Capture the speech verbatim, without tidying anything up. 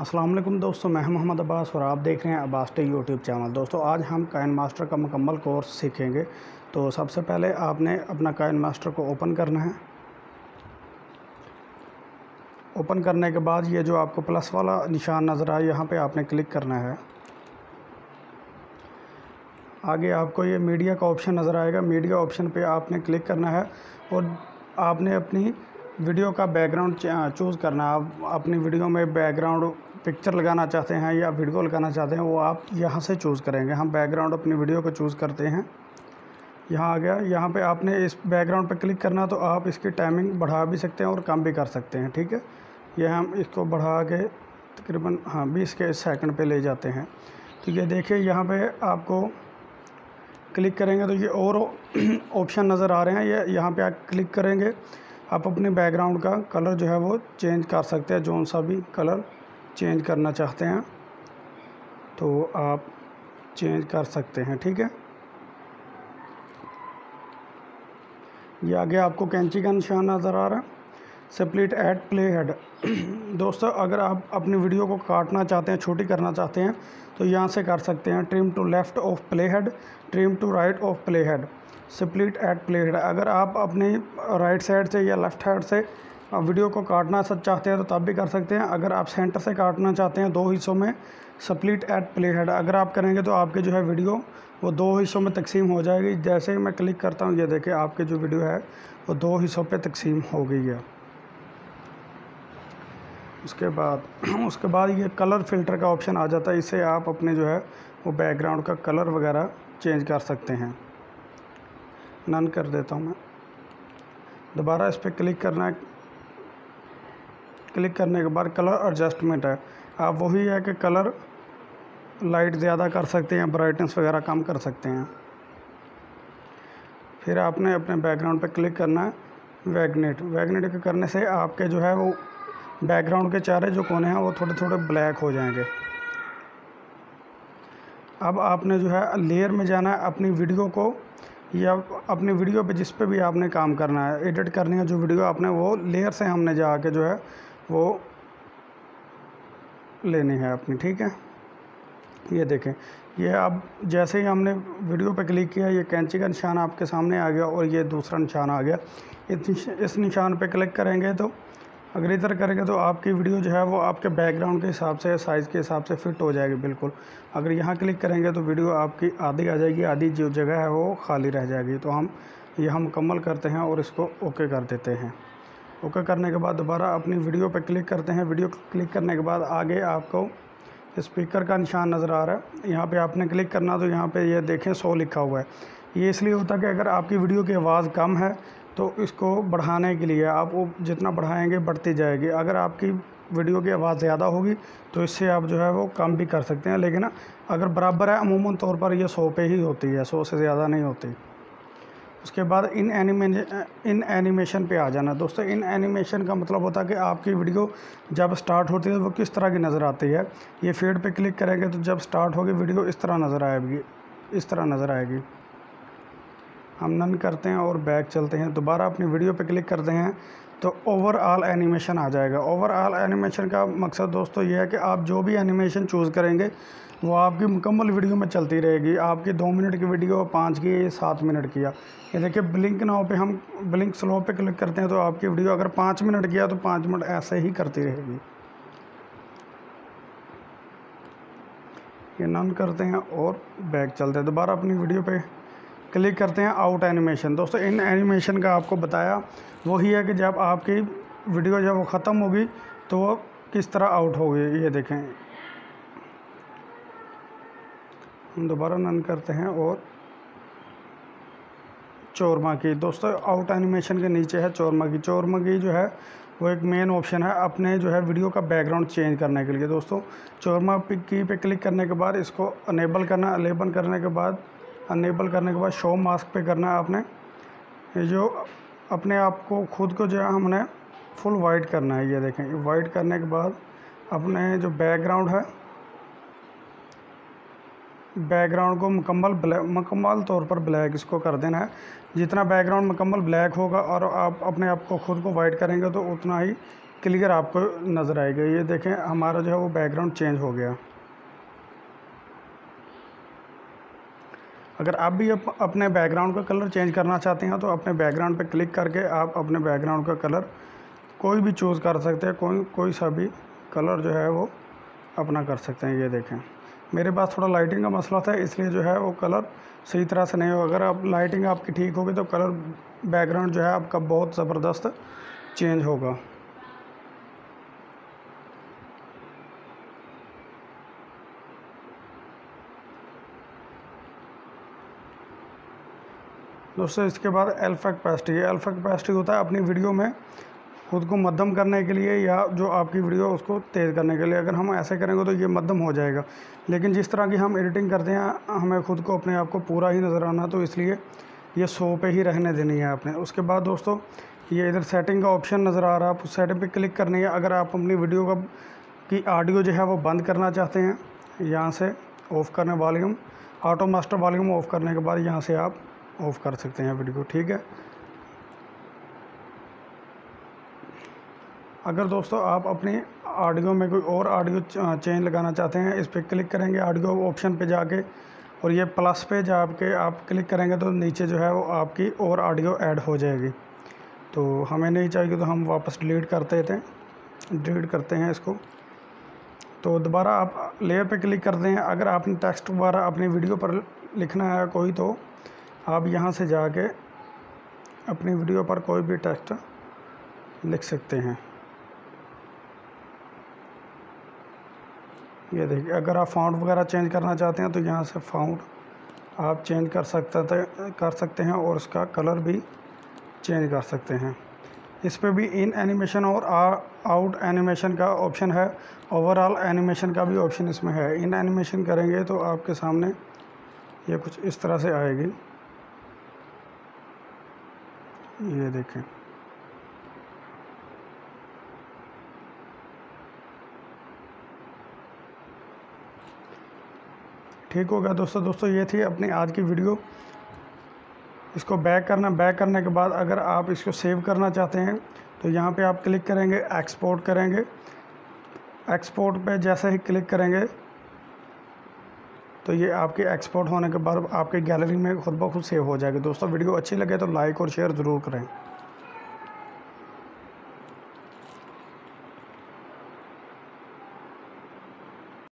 अस्सलाम वालेकुम दोस्तों, मैं हूं मोहम्मद अब्बास और आप देख रहे हैं अब्बास टेक यूट्यूब चैनल। दोस्तों आज हम काइन मास्टर का मुकम्मल कोर्स सीखेंगे। तो सबसे पहले आपने अपना काइन मास्टर को ओपन करना है। ओपन करने के बाद ये जो आपको प्लस वाला निशान नज़र आए यहाँ पे आपने क्लिक करना है। आगे आपको ये मीडिया का ऑप्शन नज़र आएगा। मीडिया ऑप्शन पे आपने क्लिक करना है और आपने अपनी वीडियो का बैकग्राउंड चूज़ करना है। आप अपनी वीडियो में बैकग्राउंड पिक्चर लगाना चाहते हैं या वीडियो लगाना चाहते हैं, वो आप यहाँ से चूज़ करेंगे। हम बैकग्राउंड अपनी वीडियो को चूज़ करते हैं। यहाँ आ गया। यहाँ पे आपने इस बैकग्राउंड पे क्लिक करना, तो आप इसकी टाइमिंग बढ़ा भी सकते हैं और कम भी कर सकते हैं। ठीक है, ये हम इसको बढ़ा के तकरीबन हाँ बीस के सेकंड पे ले जाते हैं। ठीक है, देखिए यहाँ पे आपको क्लिक करेंगे तो ये और ऑप्शन नज़र आ रहे हैं। ये यहाँ पे आप क्लिक करेंगे, आप अपने बैकग्राउंड का कलर जो है वो चेंज कर सकते हैं। जौन सा भी कलर चेंज करना चाहते हैं तो आप चेंज कर सकते हैं। ठीक है, ये आगे आपको कैंची का निशान नज़र आ रहा है। स्प्लिट एट प्ले हेड दोस्तों, अगर आप अपनी वीडियो को काटना चाहते हैं, छोटी करना चाहते हैं, तो यहाँ से कर सकते हैं। Trim to left of play head, trim to right of play head, split at play head. अगर आप अपनी राइट साइड से या लेफ़्ट साइड से वीडियो को काटना चाहते हैं तो तब भी कर सकते हैं। अगर आप सेंटर से काटना चाहते हैं दो हिस्सों में, स्प्लिट एट प्ले हेड अगर आप करेंगे तो आपके जो है वीडियो वो दो हिस्सों में तकसीम हो जाएगी। जैसे ही मैं क्लिक करता हूँ, ये देखिए आपके जो वीडियो है वो दो हिस्सों पे तकसीम हो गई है। उसके बाद उसके बाद ये कलर फ़िल्टर का ऑप्शन आ जाता है। इससे आप अपने जो है वो बैकग्राउंड का कलर वगैरह चेंज कर सकते हैं। नन कर देता हूँ मैं। दोबारा इस पर क्लिक करना है। क्लिक करने के बाद कलर एडजस्टमेंट है। आप वही है कि कलर लाइट ज़्यादा कर सकते हैं, ब्राइटनेस वगैरह कम कर सकते हैं। फिर आपने अपने बैकग्राउंड पे क्लिक करना है। वैगनेट वैगनेट के करने से आपके जो है वो बैकग्राउंड के चारे जो कोने हैं वो थोड़े थोड़े ब्लैक हो जाएंगे। अब आपने जो है लेयर में जाना है। अपनी वीडियो को या अपनी वीडियो पे जिस पे भी आपने काम करना है, एडिट करनी है जो वीडियो आपने, वो लेयर से हमने जाके जो है वो लेनी है अपनी। ठीक है, ये देखें, ये अब जैसे ही हमने वीडियो पे क्लिक किया, ये कैंची का निशान आपके सामने आ गया और ये दूसरा निशान आ गया। इस निशान पे क्लिक करेंगे तो अगर इधर करेंगे तो आपकी वीडियो जो है वो आपके बैकग्राउंड के हिसाब से, साइज़ के हिसाब से फिट हो जाएगी बिल्कुल। अगर यहाँ क्लिक करेंगे तो वीडियो आपकी आधी आ जाएगी, आधी जो जगह है वो खाली रह जाएगी। तो हम ये हम मुकम्मल करते हैं और इसको ओके कर देते हैं। ओके करने के बाद दोबारा अपनी वीडियो पे क्लिक करते हैं। वीडियो क्लिक करने के बाद आगे आपको स्पीकर का निशान नज़र आ रहा है। यहाँ पे आपने क्लिक करना, तो यहाँ पे ये देखें सौ लिखा हुआ है। ये इसलिए होता है कि अगर आपकी वीडियो की आवाज़ कम है तो इसको बढ़ाने के लिए आप वो जितना बढ़ाएंगे बढ़ती जाएगी। अगर आपकी वीडियो की आवाज़ ज़्यादा होगी तो इससे आप जो है वो कम भी कर सकते हैं, लेकिन अगर बराबर है अमूमन तौर पर ये सौ पे ही होती है, सौ से ज़्यादा नहीं होती। उसके बाद इन एनिमे इन एनिमेशन पे आ जाना। दोस्तों, इन एनिमेशन का मतलब होता है कि आपकी वीडियो जब स्टार्ट होती है वो किस तरह की नज़र आती है। ये फेड पे क्लिक करेंगे तो जब स्टार्ट होगी वीडियो इस तरह नज़र आएगी, इस तरह नज़र आएगी। हम नन करते हैं और बैक चलते हैं। दोबारा अपनी वीडियो पे क्लिक करते हैं तो ओवरऑल एनिमेशन आ जाएगा। ओवरऑल एनिमेशन का मकसद दोस्तों ये है कि आप जो भी एनिमेशन चूज़ करेंगे वो आपकी मुकम्मल वीडियो में चलती रहेगी। आपकी दो मिनट की वीडियो पाँच की, सात मिनट की। ये देखिए ब्लिंक नाउ पे हम ब्लिंक स्लो पे क्लिक करते हैं तो आपकी वीडियो अगर पाँच मिनट किया तो पाँच मिनट ऐसे ही करती रहेगी। ये नन करते हैं और बैक चलते हैं। दोबारा अपनी वीडियो पे क्लिक करते हैं। Out animation. दोस्तों, इन एनिमेशन का आपको बताया वही है कि जब आपकी वीडियो जब वो ख़त्म होगी तो वो किस तरह आउट होगी। ये देखें, हम दोबारा नन करते हैं और चौरमा की। दोस्तों, आउट एनिमेशन के नीचे है चौरमा की। चौरमा की जो है वो एक मेन ऑप्शन है अपने जो है वीडियो का बैकग्राउंड चेंज करने के लिए। दोस्तों, चौरमा की पे क्लिक करने के बाद इसको अनेबल करना। अनेबल करने के बाद अनेबल करने के बाद शो मास्क पे करना है आपने। ये जो अपने आप को खुद को जो है हमने फुल वाइट करना है। ये देखें, वाइट करने के बाद अपने जो बैकग्राउंड है, बैकग्राउंड को मुकम्मल ब्लैक, मुकम्मल तौर पर ब्लैक इसको कर देना है। जितना बैकग्राउंड मुकम्मल ब्लैक होगा और आप अपने आप को खुद को वाइट करेंगे तो उतना ही क्लियर आपको नज़र आएगा। ये देखें हमारा जो है वो बैकग्राउंड चेंज हो गया। अगर आप भी अप, अपने बैकग्राउंड का कलर चेंज करना चाहते हैं तो अपने बैकग्राउंड पे क्लिक करके आप अपने बैकग्राउंड का कलर कोई भी चूज़ कर सकते हैं, कोई कोई सा भी कलर जो है वो अपना कर सकते हैं। ये देखें मेरे पास थोड़ा लाइटिंग का मसला था, इसलिए जो है वो कलर सही तरह से नहीं हो। अगर आप लाइटिंग आपकी ठीक होगी तो कलर बैकग्राउंड जो है आपका बहुत ज़बरदस्त चेंज होगा। दोस्तों इसके बाद अल्फा कैपेसिटी, अल्फा कैपेसिटी होता है अपनी वीडियो में खुद को मध्यम करने के लिए या जो आपकी वीडियो उसको तेज़ करने के लिए। अगर हम ऐसे करेंगे तो ये मध्यम हो जाएगा, लेकिन जिस तरह की हम एडिटिंग करते हैं हमें खुद को अपने आप को पूरा ही नज़र आना, तो इसलिए ये सौ पे ही रहने देनी है आपने। उसके बाद दोस्तों ये इधर सेटिंग का ऑप्शन नज़र आ रहा है, आप उस सेटिंग पे क्लिक करनी है। अगर आप अपनी वीडियो का की ऑडियो जो है वो बंद करना चाहते हैं, यहाँ से ऑफ़ करने volume, auto master volume off करने के बाद यहाँ से आप ऑफ़ कर सकते हैं वीडियो, ठीक है। अगर दोस्तों आप अपनी ऑडियो में कोई और ऑडियो चेंज लगाना चाहते हैं, इस पर क्लिक करेंगे ऑडियो ऑप्शन पे जाके, और ये प्लस पे जाके आप क्लिक करेंगे तो नीचे जो है वो आपकी और ऑडियो ऐड हो जाएगी। तो हमें नहीं चाहिए तो हम वापस डिलीट करते थे डिलीट करते हैं इसको। तो दोबारा आप लेयर पे क्लिक करते हैं। अगर आपने टेक्स्ट दोबारा अपनी वीडियो पर लिखना है कोई, तो आप यहाँ से जाके अपनी वीडियो पर कोई भी टेक्स्ट लिख सकते हैं। ये देखिए अगर आप फ़ॉन्ट वगैरह चेंज करना चाहते हैं तो यहाँ से फ़ॉन्ट आप चेंज कर सकते थे कर सकते हैं और उसका कलर भी चेंज कर सकते हैं। इस पे भी इन एनिमेशन और आउट एनिमेशन का ऑप्शन है, ओवरऑल एनिमेशन का भी ऑप्शन इसमें है। इन एनिमेशन करेंगे तो आपके सामने ये कुछ इस तरह से आएगी, ये देखें। ठीक हो गया दोस्तों। दोस्तों ये थी अपनी आज की वीडियो। इसको बैक करना, बैक करने के बाद अगर आप इसको सेव करना चाहते हैं तो यहाँ पे आप क्लिक करेंगे, एक्सपोर्ट करेंगे। एक्सपोर्ट पे जैसे ही क्लिक करेंगे तो ये आपके एक्सपोर्ट होने के बाद आपके गैलरी में खुद ब खुद सेव हो जाएगी। दोस्तों वीडियो अच्छी लगे तो लाइक और शेयर ज़रूर करें।